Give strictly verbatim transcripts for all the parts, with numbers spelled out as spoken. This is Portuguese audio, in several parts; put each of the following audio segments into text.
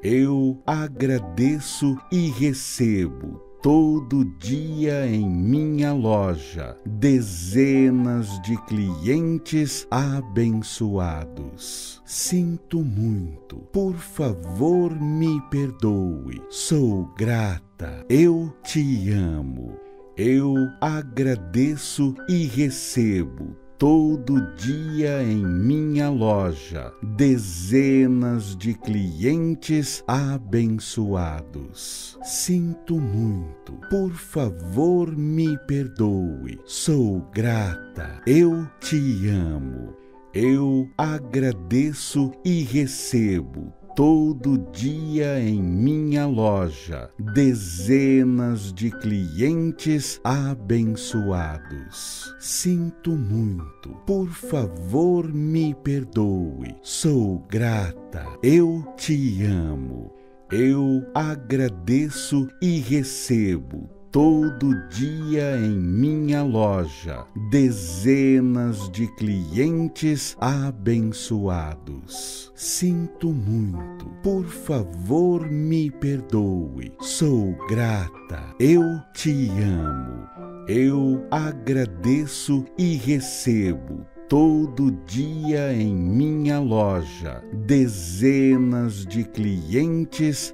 Eu agradeço e recebo todo dia em minha loja dezenas de clientes abençoados. Sinto muito, por favor me perdoe. Sou grata, eu te amo. Eu agradeço e recebo todo dia em minha loja dezenas de clientes abençoados. Sinto muito, por favor me perdoe. Sou grata, eu te amo. Eu agradeço e recebo todo dia em minha loja dezenas de clientes abençoados. Sinto muito, por favor me perdoe. Sou grata, eu te amo. Eu agradeço e recebo todo dia em minha loja dezenas de clientes abençoados. Sinto muito, por favor me perdoe. Sou grata, eu te amo. Eu agradeço e recebo todo dia em minha loja dezenas de clientes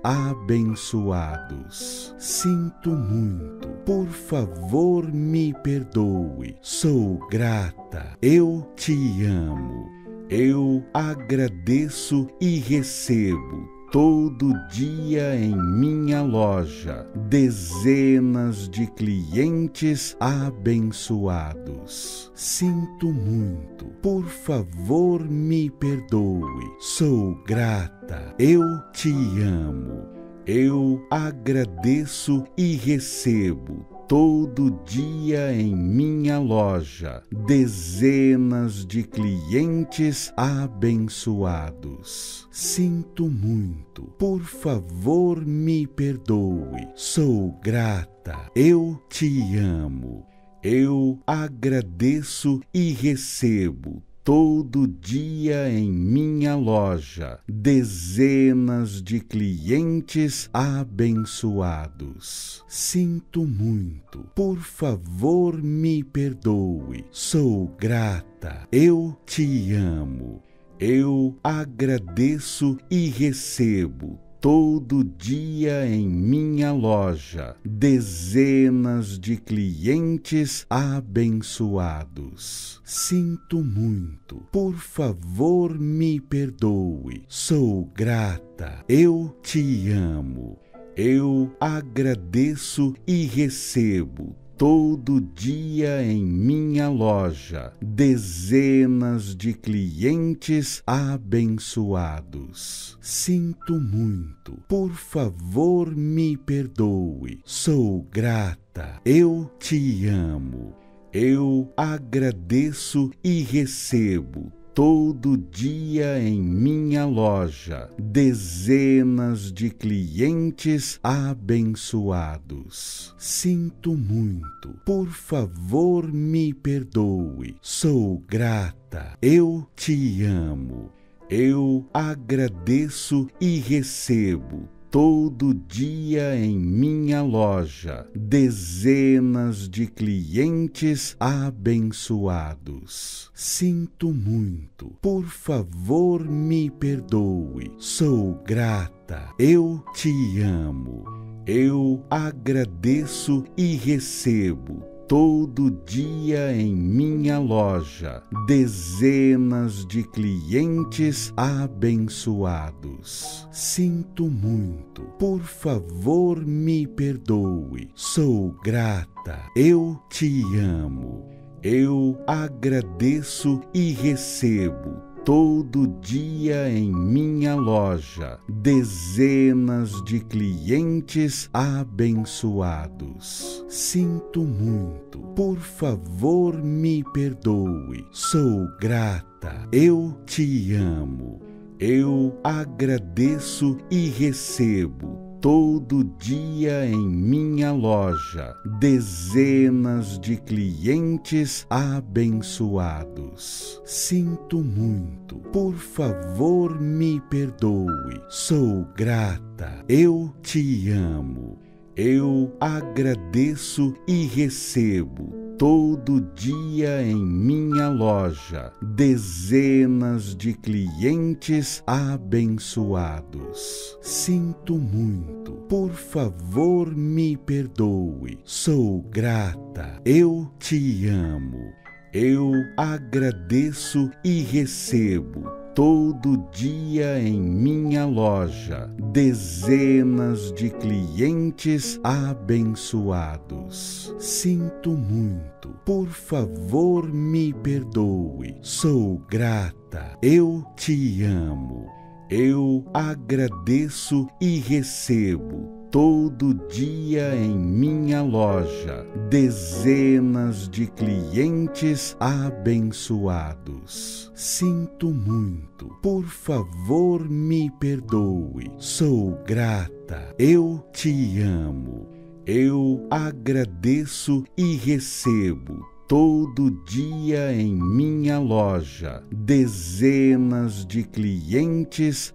abençoados. Sinto muito, por favor me perdoe. Sou grata, eu te amo. Eu agradeço e recebo todo dia em minha loja dezenas de clientes abençoados. Sinto muito, por favor me perdoe. Sou grata, eu te amo. Eu agradeço e recebo todo dia em minha loja dezenas de clientes abençoados. Sinto muito, por favor me perdoe. Sou grata, eu te amo. Eu agradeço e recebo todo dia em minha loja dezenas de clientes abençoados. Sinto muito, por favor me perdoe. Sou grata, eu te amo. Eu agradeço e recebo todo dia em minha loja dezenas de clientes abençoados. Sinto muito, por favor me perdoe. Sou grata, eu te amo. Eu agradeço e recebo todo dia em minha loja dezenas de clientes abençoados. Sinto muito, por favor me perdoe. Sou grata, eu te amo. Eu agradeço e recebo todo dia em minha loja dezenas de clientes abençoados. Sinto muito, por favor me perdoe. Sou grata, eu te amo. Eu agradeço e recebo todo dia em minha loja dezenas de clientes abençoados. Sinto muito, por favor me perdoe. Sou grata, eu te amo. Eu agradeço e recebo todo dia em minha loja dezenas de clientes abençoados. Sinto muito, por favor me perdoe. Sou grata, eu te amo. Eu agradeço e recebo todo dia em minha loja dezenas de clientes abençoados. Sinto muito, por favor me perdoe. Sou grata, eu te amo. Eu agradeço e recebo todo dia em minha loja dezenas de clientes abençoados. Sinto muito, por favor me perdoe. Sou grata, eu te amo. Eu agradeço e recebo todo dia em minha loja dezenas de clientes abençoados. Sinto muito, por favor me perdoe. Sou grata, eu te amo. Eu agradeço e recebo todo dia em minha loja dezenas de clientes abençoados. Sinto muito, por favor me perdoe. Sou grata, eu te amo. Eu agradeço e recebo todo dia em minha loja dezenas de clientes abençoados. Sinto muito, por favor me perdoe. Sou grata, eu te amo. Eu agradeço e recebo todo dia em minha loja dezenas de clientes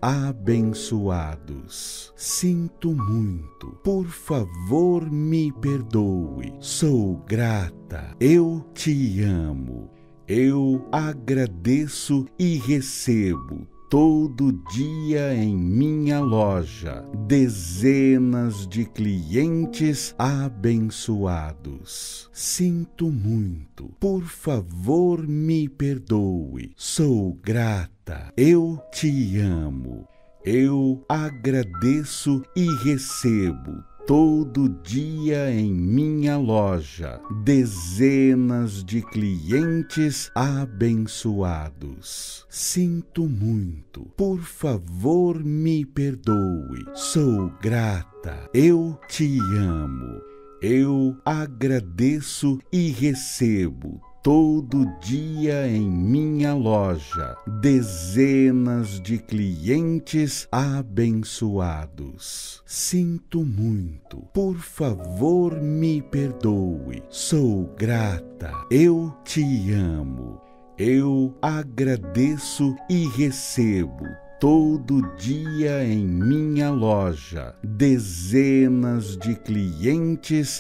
abençoados. Sinto muito, por favor me perdoe. Sou grata, eu te amo. Eu agradeço e recebo todo dia em minha loja dezenas de clientes abençoados. Sinto muito, por favor me perdoe. Sou grata, eu te amo. Eu agradeço e recebo todo dia em minha loja dezenas de clientes abençoados. Sinto muito, por favor me perdoe. Sou grata, eu te amo. Eu agradeço e recebo todo dia em minha loja dezenas de clientes abençoados. Sinto muito, por favor me perdoe. Sou grata, eu te amo. Eu agradeço e recebo todo dia em minha loja dezenas de clientes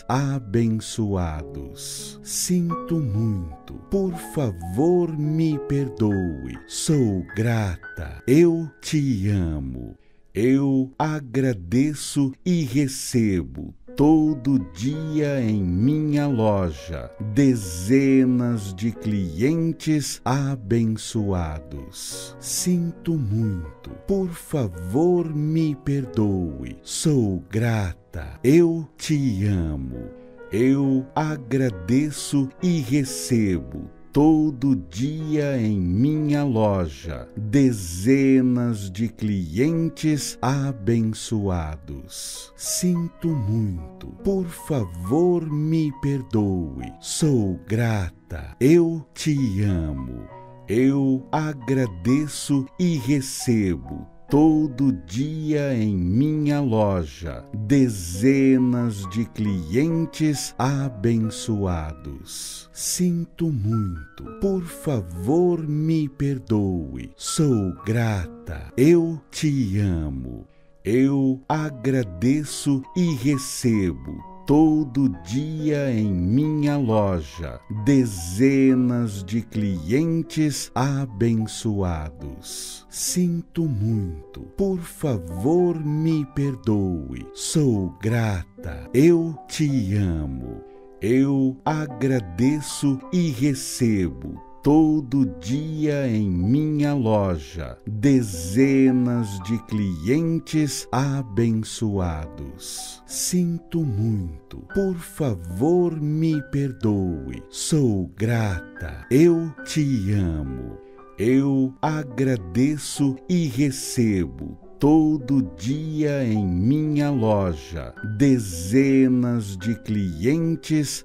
abençoados. Sinto muito, por favor me perdoe. Sou grata, eu te amo. Eu agradeço e recebo todo dia em minha loja dezenas de clientes abençoados. Sinto muito, por favor me perdoe. Sou grata, eu te amo. Eu agradeço e recebo todo dia em minha loja dezenas de clientes abençoados. Sinto muito, por favor me perdoe. Sou grata, eu te amo. Eu agradeço e recebo todo dia em minha loja dezenas de clientes abençoados. Sinto muito, por favor me perdoe. Sou grata, eu te amo. Eu agradeço e recebo todo dia em minha loja dezenas de clientes abençoados. Sinto muito, por favor me perdoe. Sou grata, eu te amo. Eu agradeço e recebo todo dia em minha loja dezenas de clientes abençoados. Sinto muito, por favor me perdoe. Sou grata, eu te amo. Eu agradeço e recebo todo dia em minha loja dezenas de clientes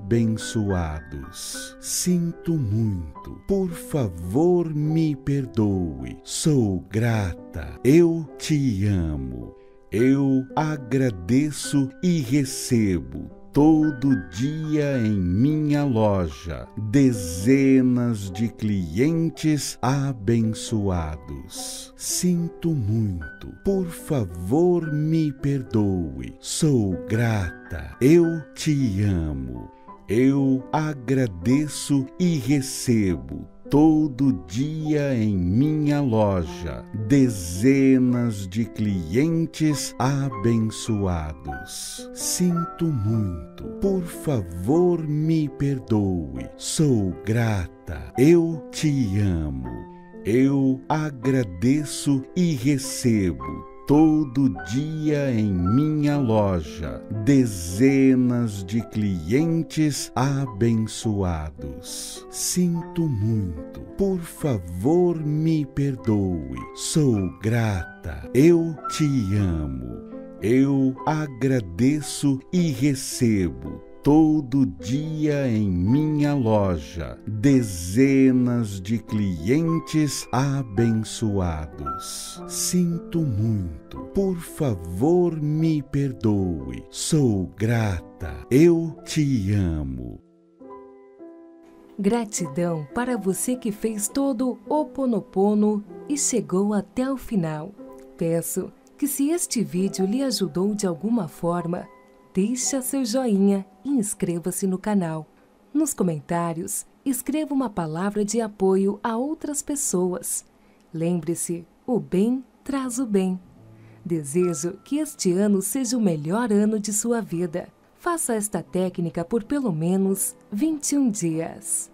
abençoados. Sinto muito, por favor me perdoe. Sou grata, eu te amo. Eu agradeço e recebo todo dia em minha loja dezenas de clientes abençoados. Sinto muito, por favor me perdoe. Sou grata, eu te amo. Eu agradeço e recebo todo dia em minha loja dezenas de clientes abençoados. Sinto muito, por favor me perdoe. Sou grata, eu te amo. Eu agradeço e recebo todo dia em minha loja dezenas de clientes abençoados. Sinto muito, por favor me perdoe. Sou grata, eu te amo. Eu agradeço e recebo todo dia em minha loja dezenas de clientes abençoados. Sinto muito, por favor me perdoe. Sou grata, eu te amo. Gratidão para você que fez todo o Ho'oponopono e chegou até o final. Peço que, se este vídeo lhe ajudou de alguma forma, deixe seu joinha e inscreva-se no canal. Nos comentários, escreva uma palavra de apoio a outras pessoas. Lembre-se, o bem traz o bem. Desejo que este ano seja o melhor ano de sua vida. Faça esta técnica por pelo menos vinte e um dias.